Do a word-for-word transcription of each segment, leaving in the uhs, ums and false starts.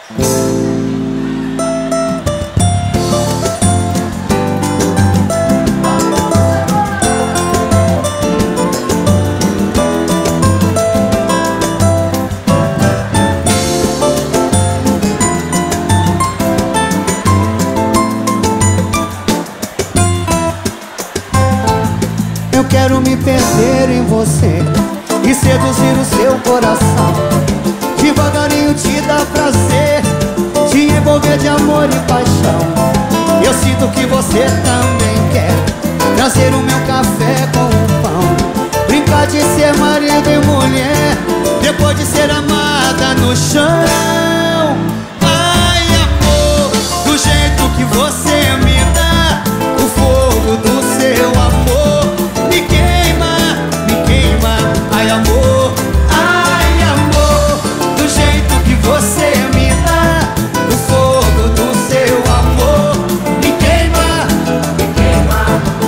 Eu quero me perder em você e seduzir o seu coração. Devagarinho te dar prazer, te envolver de amor e paixão. Eu sinto que você também quer trazer o meu café com o pão, brincar de ser marido e mulher, depois de ser amada no chão. Ai, amor, do jeito que você me dá, o fogo do seu amor me queima, me queima. Ai, amor, ai, amor, do jeito que você me dá, o fogo do seu amor me queima, me queima.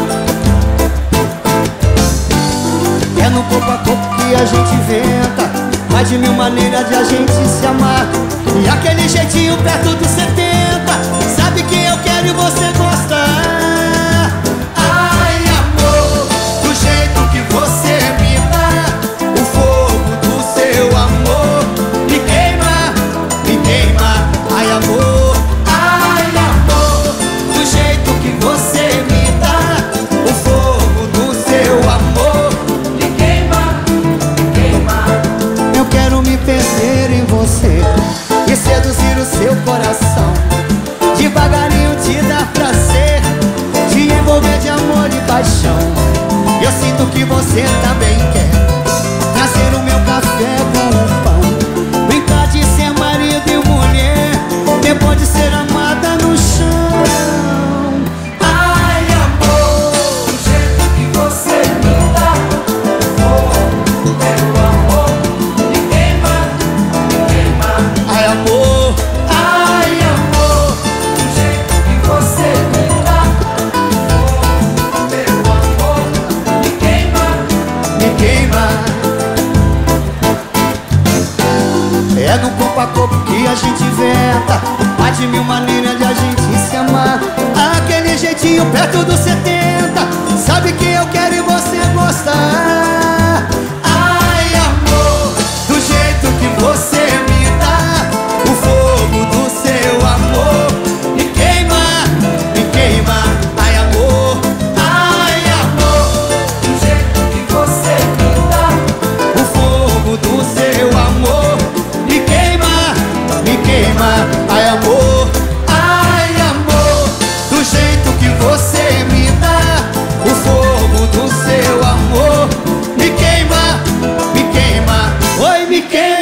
É no corpo a corpo que a gente inventa mais de mil maneiras de a gente se amar. E aquele jeitinho perto dos setenta, sabe que eu quero e você gosta. Ai, amor, do jeito que você me dá, o fogo do seu amor me queima, me queima. Ai, amor, ai, amor, do jeito que você me dá, o fogo do seu amor me queima, me queima. Eu quero me perder em você e seduzir o seu coração, devagarinho te dar prazer, te envolver de amor e paixão. Eu sinto que você também quer trazer o meu café com o pão, brincar de ser marido e mulher, depois de ser amada no chão. Ai, amor, do jeito que você me dá, o fogo do meu amor me queima, me queima. Ai, amor, ai, amor, do jeito que você me dá, o fogo do meu amor me queima, me queima. É no corpo a corpo que a gente inventa mais de mil maneiras de a gente se amar. Aquele jeitinho perto dos setenta, sabe que eu quero e você gosta. Ai, amor, do jeito que você me dá, o fogo do seu amor me queima, me queima. Ai, amor, ai, amor, do jeito que você me dá, o fogo do seu amor me queima, me queima. Ai, amor, ai, amor, do jeito que você me dá, o fogo do seu amor me queima, me queima. Oi, me queima.